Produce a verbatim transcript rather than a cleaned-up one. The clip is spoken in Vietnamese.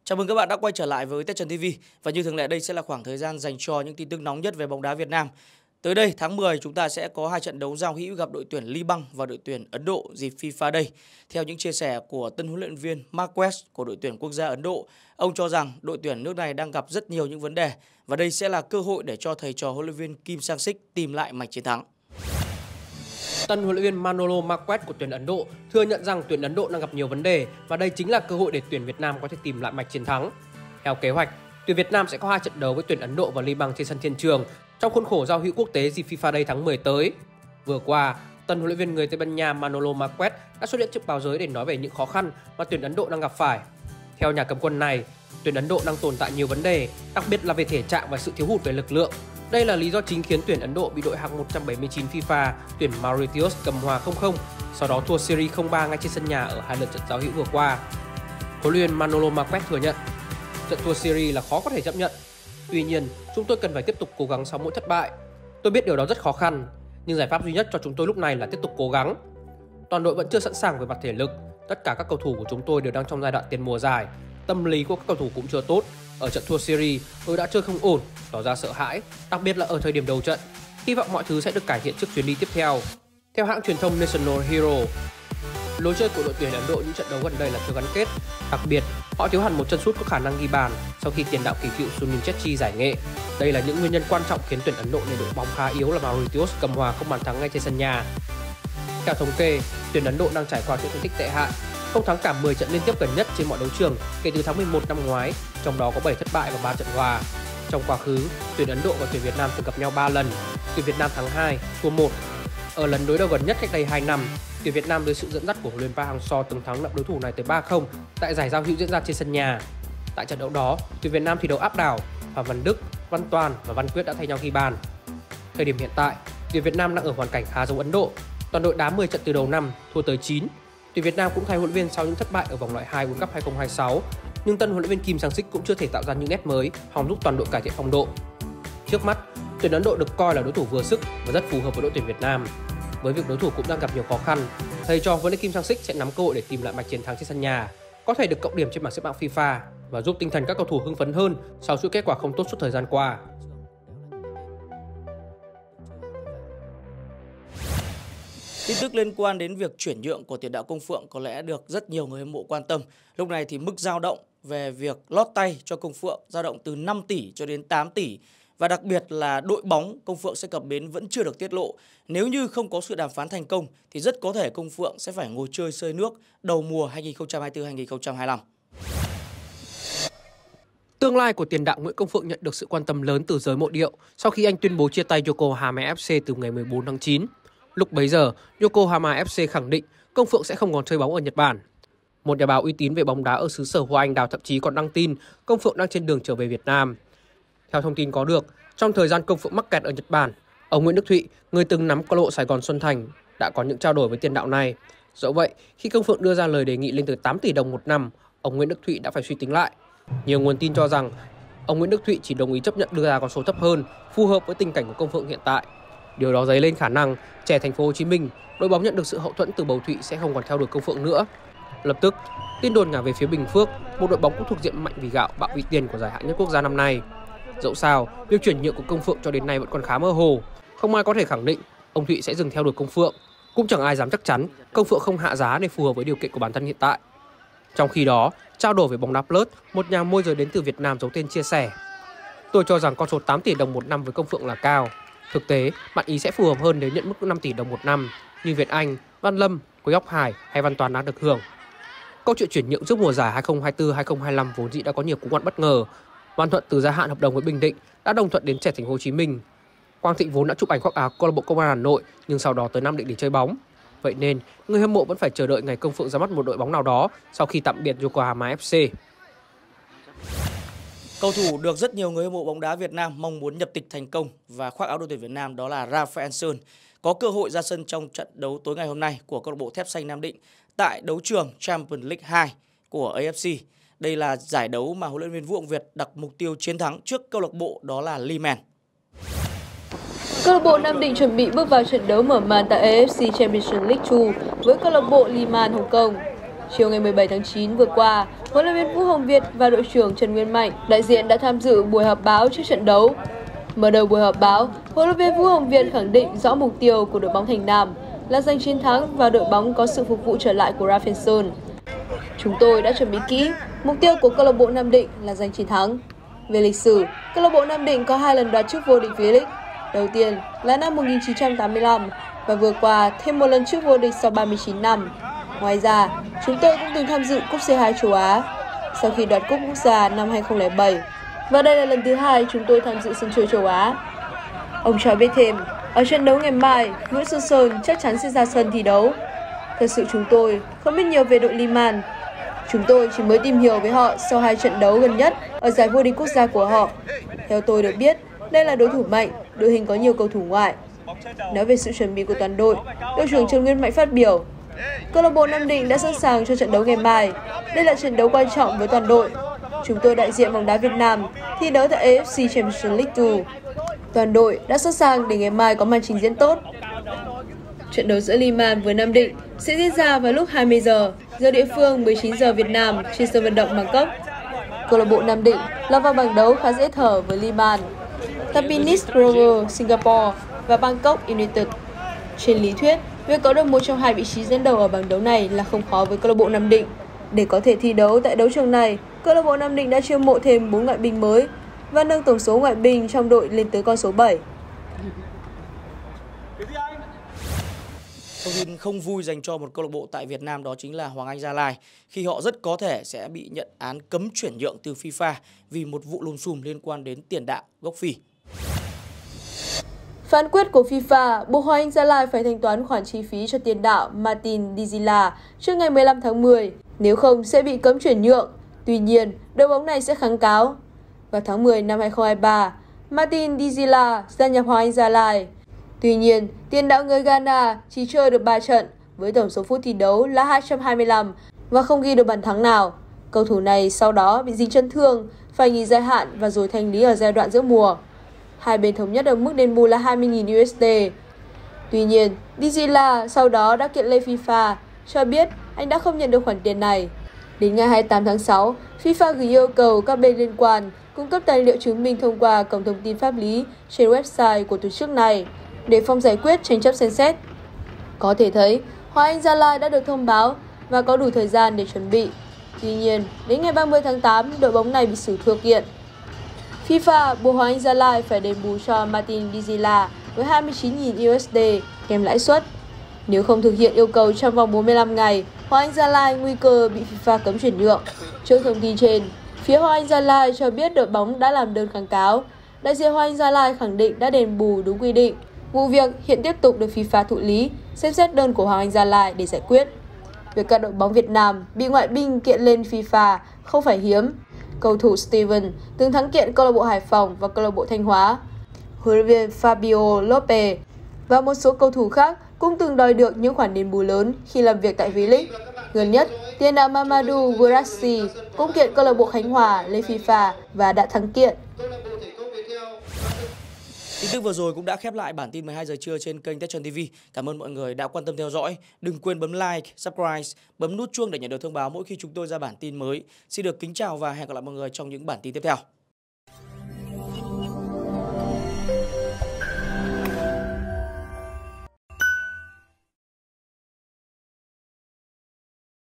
Chào mừng các bạn đã quay trở lại với Tết Trần ti vi. Và như thường lệ, đây sẽ là khoảng thời gian dành cho những tin tức nóng nhất về bóng đá Việt Nam. Tới đây, tháng mười, chúng ta sẽ có hai trận đấu giao hữu gặp đội tuyển Liban và đội tuyển Ấn Độ dịp FIFA Day. Theo những chia sẻ của tân huấn luyện viên Marquez của đội tuyển quốc gia Ấn Độ, ông cho rằng đội tuyển nước này đang gặp rất nhiều những vấn đề và đây sẽ là cơ hội để cho thầy trò huấn luyện viên Kim Sang-sik tìm lại mạch chiến thắng. Tân huấn luyện viên Manolo Marquez của tuyển Ấn Độ thừa nhận rằng tuyển Ấn Độ đang gặp nhiều vấn đề và đây chính là cơ hội để tuyển Việt Nam có thể tìm lại mạch chiến thắng. Theo kế hoạch, tuyển Việt Nam sẽ có hai trận đấu với tuyển Ấn Độ và Liban trên sân Thiên Trường trong khuôn khổ giao hữu quốc tế dịp FIFA Day tháng mười tới. Vừa qua, tân huấn luyện viên người Tây Ban Nha Manolo Marquez đã xuất hiện trước báo giới để nói về những khó khăn mà tuyển Ấn Độ đang gặp phải. Theo nhà cầm quân này, tuyển Ấn Độ đang tồn tại nhiều vấn đề, đặc biệt là về thể trạng và sự thiếu hụt về lực lượng. Đây là lý do chính khiến tuyển Ấn Độ bị đội hạng một trăm bảy mươi chín FIFA tuyển Mauritius cầm hòa không không, sau đó thua series không ba ngay trên sân nhà ở hai lượt trận giao hữu vừa qua. Huấn luyện viên Manolo Marquez thừa nhận, trận thua series là khó có thể chấp nhận. Tuy nhiên, chúng tôi cần phải tiếp tục cố gắng sau mỗi thất bại. Tôi biết điều đó rất khó khăn, nhưng giải pháp duy nhất cho chúng tôi lúc này là tiếp tục cố gắng. Toàn đội vẫn chưa sẵn sàng về mặt thể lực, tất cả các cầu thủ của chúng tôi đều đang trong giai đoạn tiền mùa giải. Tâm lý của các cầu thủ cũng chưa tốt. Ở trận thua series, tôi đã chơi không ổn, tỏ ra sợ hãi, đặc biệt là ở thời điểm đầu trận. Hy vọng mọi thứ sẽ được cải thiện trước chuyến đi tiếp theo. Theo hãng truyền thông National Hero, lối chơi của đội tuyển Ấn Độ những trận đấu gần đây là chưa gắn kết. Đặc biệt, họ thiếu hẳn một chân sút có khả năng ghi bàn sau khi tiền đạo kỳ cựu Sunil Chhetri giải nghệ. Đây là những nguyên nhân quan trọng khiến tuyển Ấn Độ nên đội bóng khá yếu là Mauritius cầm hòa không bàn thắng ngay trên sân nhà. Theo thống kê, tuyển Ấn Độ đang trải qua chuỗi thành tích tệ hại, không thắng cả mười trận liên tiếp gần nhất trên mọi đấu trường kể từ tháng mười một năm ngoái, trong đó có bảy thất bại và ba trận hòa. Trong quá khứ, tuyển Ấn Độ và tuyển Việt Nam từng gặp nhau ba lần, tuyển Việt Nam thắng hai, thua một. Ở lần đối đầu gần nhất cách đây hai năm, tuyển Việt Nam dưới sự dẫn dắt của huấn luyện viên Park Hang-seo từng thắng đậm đối thủ này tới ba không tại giải giao hữu diễn ra trên sân nhà. Tại trận đấu đó, tuyển Việt Nam thi đấu áp đảo, Phạm Văn Đức, Văn Toàn và Văn Quyết đã thay nhau ghi bàn. Thời điểm hiện tại, tuyển Việt Nam đang ở hoàn cảnh khá giống Ấn Độ. Toàn đội đá mười trận từ đầu năm, thua tới chín. Tuyển Việt Nam cũng thay huấn luyện viên sau những thất bại ở vòng loại hai World Cup hai không hai sáu, nhưng tân huấn luyện viên Kim Sang-sik cũng chưa thể tạo ra những nét mới, hòng giúp toàn đội cải thiện phong độ. Trước mắt, tuyển Ấn Độ được coi là đối thủ vừa sức và rất phù hợp với đội tuyển Việt Nam. Với việc đối thủ cũng đang gặp nhiều khó khăn, thầy trò huấn luyện viên Kim Sang-sik sẽ nắm cơ hội để tìm lại mạch chiến thắng trên sân nhà, có thể được cộng điểm trên bảng xếp hạng FIFA và giúp tinh thần các cầu thủ hưng phấn hơn sau chuỗi kết quả không tốt suốt thời gian qua. Tin tức liên quan đến việc chuyển nhượng của tiền đạo Công Phượng có lẽ được rất nhiều người hâm mộ quan tâm. Lúc này thì mức dao động về việc lót tay cho Công Phượng dao động từ năm tỷ cho đến tám tỷ. Và đặc biệt là đội bóng Công Phượng sẽ cập bến vẫn chưa được tiết lộ. Nếu như không có sự đàm phán thành công thì rất có thể Công Phượng sẽ phải ngồi chơi sơi nước đầu mùa hai nghìn không trăm hai mươi tư hai nghìn không trăm hai mươi lăm. Tương lai của tiền đạo Nguyễn Công Phượng nhận được sự quan tâm lớn từ giới mộ điệu sau khi anh tuyên bố chia tay Yokohama ép xê từ ngày mười bốn tháng chín. Lúc bấy giờ, Yokohama ép xê khẳng định Công Phượng sẽ không còn chơi bóng ở Nhật Bản. Một nhà báo uy tín về bóng đá ở xứ sở Hoa Anh Đào thậm chí còn đăng tin Công Phượng đang trên đường trở về Việt Nam. Theo thông tin có được, trong thời gian Công Phượng mắc kẹt ở Nhật Bản, ông Nguyễn Đức Thụy, người từng nắm câu lạc bộ Sài Gòn Xuân Thành, đã có những trao đổi với tiền đạo này. Dẫu vậy, khi Công Phượng đưa ra lời đề nghị lên tới tám tỷ đồng một năm, ông Nguyễn Đức Thụy đã phải suy tính lại. Nhiều nguồn tin cho rằng ông Nguyễn Đức Thụy chỉ đồng ý chấp nhận đưa ra con số thấp hơn, phù hợp với tình cảnh của Công Phượng hiện tại. Điều đó dấy lên khả năng trẻ Thành phố Hồ Chí Minh, đội bóng nhận được sự hậu thuẫn từ bầu Thụy sẽ không còn theo đuổi Công Phượng nữa. Lập tức, tin đồn nhả về phía Bình Phước, một đội bóng cũng thuộc diện mạnh vì gạo bạo vì tiền của giải hạng nhất quốc gia năm nay. Dẫu sao, việc chuyển nhượng của Công Phượng cho đến nay vẫn còn khá mơ hồ. Không ai có thể khẳng định ông Thụy sẽ dừng theo đuổi Công Phượng. Cũng chẳng ai dám chắc chắn Công Phượng không hạ giá để phù hợp với điều kiện của bản thân hiện tại. Trong khi đó, trao đổi với bóng đá Plus, một nhà môi giới đến từ Việt Nam giấu tên chia sẻ: "Tôi cho rằng con số tám tỷ đồng một năm với Công Phượng là cao. Thực tế, bạn ý sẽ phù hợp hơn nếu nhận mức năm tỷ đồng một năm như Việt Anh, Văn Lâm, Quế Ngọc Hải hay Văn Toàn đang được hưởng." Câu chuyện chuyển nhượng trước mùa giải hai không hai tư hai không hai lăm vốn dĩ đã có nhiều cú ngoặt bất ngờ. Văn Thuận từ gia hạn hợp đồng với Bình Định đã đồng thuận đến trẻ Thành phố Hồ Chí Minh. Quang Thịnh vốn đã chụp ảnh khoác áo câu lạc bộ Công an Hà Nội nhưng sau đó tới Nam Định để chơi bóng. Vậy nên, người hâm mộ vẫn phải chờ đợi ngày Công Phượng ra mắt một đội bóng nào đó sau khi tạm biệt Yokohama ép xê. Cầu thủ được rất nhiều người hâm mộ bóng đá Việt Nam mong muốn nhập tịch thành công và khoác áo đội tuyển Việt Nam đó là Rafael Sơn có cơ hội ra sân trong trận đấu tối ngày hôm nay của câu lạc bộ Thép Xanh Nam Định tại đấu trường Champions League hai của a ép xê. Đây là giải đấu mà huấn luyện viên Vũ Hồng Việt đặt mục tiêu chiến thắng trước câu lạc bộ đó là Liman. Câu lạc bộ Nam Định chuẩn bị bước vào trận đấu mở màn tại a ép xê Championship League hai với câu lạc bộ Liman Hồng Kông. Chiều ngày mười bảy tháng chín vừa qua, huấn luyện viên Vũ Hồng Việt và đội trưởng Trần Nguyên Mạnh đại diện đã tham dự buổi họp báo trước trận đấu. Mở đầu buổi họp báo, huấn luyện viên Vũ Hồng Việt khẳng định rõ mục tiêu của đội bóng Thành Nam là giành chiến thắng và đội bóng có sự phục vụ trở lại của Rafaelson. Chúng tôi đã chuẩn bị kỹ, mục tiêu của câu lạc bộ Nam Định là giành chiến thắng. Về lịch sử, câu lạc bộ Nam Định có hai lần đoạt chức vô địch V-League. Đầu tiên là năm một nghìn chín trăm tám mươi lăm và vừa qua thêm một lần chức vô địch sau ba mươi chín năm. Ngoài ra, chúng tôi cũng từng tham dự Cúp C hai châu Á sau khi đoạt Cúp Quốc gia năm hai không không bảy. Và đây là lần thứ hai chúng tôi tham dự sân chơi châu Á. Ông cho biết thêm, ở trận đấu ngày mai, Nguyễn Xuân Sơn chắc chắn sẽ ra sân thi đấu. Thật sự chúng tôi không biết nhiều về đội Liman. Chúng tôi chỉ mới tìm hiểu với họ sau hai trận đấu gần nhất ở giải vô địch quốc gia của họ. Theo tôi được biết, đây là đối thủ mạnh, đội hình có nhiều cầu thủ ngoại. Nói về sự chuẩn bị của toàn đội, đội trưởng Trần Nguyên Mạnh phát biểu, câu lạc bộ Nam Định đã sẵn sàng cho trận đấu ngày mai. Đây là trận đấu quan trọng với toàn đội. Chúng tôi đại diện bóng đá Việt Nam thi đấu tại A F C Champions League hai. Toàn đội đã sẵn sàng để ngày mai có màn trình diễn tốt. Trận đấu giữa Liman với Nam Định sẽ diễn ra vào lúc hai mươi giờ giờ địa phương, mười chín giờ Việt Nam trên sân vận động Bangkok. Câu lạc bộ Nam Định lọt vào bảng đấu khá dễ thở với Liman, Tampines Rovers Singapore và Bangkok United. Trên lý thuyết, việc có được một trong hai vị trí dẫn đầu ở bảng đấu này là không khó với câu lạc bộ Nam Định. Để có thể thi đấu tại đấu trường này, câu lạc bộ Nam Định đã chiêu mộ thêm bốn ngoại binh mới và nâng tổng số ngoại binh trong đội lên tới con số bảy. Thông tin không vui dành cho một câu lạc bộ tại Việt Nam đó chính là Hoàng Anh Gia Lai, khi họ rất có thể sẽ bị nhận án cấm chuyển nhượng từ FIFA vì một vụ lùm xùm liên quan đến tiền đạo gốc Phi. Phán quyết của FIFA buộc Hoàng Anh Gia Lai phải thanh toán khoản chi phí cho tiền đạo Martin Dizila trước ngày mười lăm tháng mười, nếu không sẽ bị cấm chuyển nhượng. Tuy nhiên, đội bóng này sẽ kháng cáo. Vào tháng mười năm hai không hai ba, Martin Dizila gia nhập Hoàng Anh Gia Lai. Tuy nhiên, tiền đạo người Ghana chỉ chơi được ba trận với tổng số phút thi đấu là hai trăm hai mươi lăm và không ghi được bàn thắng nào. Cầu thủ này sau đó bị dính chấn thương, phải nghỉ dài hạn và rồi thanh lý ở giai đoạn giữa mùa. Hai bên thống nhất ở mức đền bù là hai mươi nghìn đô la. Tuy nhiên, Dizila sau đó đã kiện lên FIFA, cho biết anh đã không nhận được khoản tiền này. Đến ngày hai mươi tám tháng sáu, FIFA gửi yêu cầu các bên liên quan cung cấp tài liệu chứng minh thông qua cổng thông tin pháp lý trên website của tổ chức này để phòng giải quyết tranh chấp xem xét. Có thể thấy, Hoàng Anh Gia Lai đã được thông báo và có đủ thời gian để chuẩn bị. Tuy nhiên, đến ngày ba mươi tháng tám, đội bóng này bị xử thua kiện. FIFA buộc Hoàng Anh Gia Lai phải đền bù cho Martin Dizila với hai mươi chín nghìn đô la kèm lãi suất. Nếu không thực hiện yêu cầu trong vòng bốn mươi lăm ngày, Hoàng Anh Gia Lai nguy cơ bị FIFA cấm chuyển nhượng. Trước thông tin trên, phía Hoàng Anh Gia Lai cho biết đội bóng đã làm đơn kháng cáo. Đại diện Hoàng Anh Gia Lai khẳng định đã đền bù đúng quy định. Vụ việc hiện tiếp tục được FIFA thụ lý, xem xét đơn của Hoàng Anh Gia Lai để giải quyết. Việc các đội bóng Việt Nam bị ngoại binh kiện lên FIFA không phải hiếm. Cầu thủ Steven từng thắng kiện câu lạc bộ Hải Phòng và câu lạc bộ Thanh Hóa. Huấn luyện viên Fabio Lopez và một số cầu thủ khác cũng từng đòi được những khoản đền bù lớn khi làm việc tại V-League. Gần nhất, tiền đạo Mamadou Guirassy cũng kiện câu lạc bộ Khánh Hòa lên FIFA và đã thắng kiện. Tin tức vừa rồi cũng đã khép lại bản tin mười hai giờ trưa trên kênh Tech Trần ti vi. Cảm ơn mọi người đã quan tâm theo dõi. Đừng quên bấm like, subscribe, bấm nút chuông để nhận được thông báo mỗi khi chúng tôi ra bản tin mới. Xin được kính chào và hẹn gặp lại mọi người trong những bản tin tiếp theo.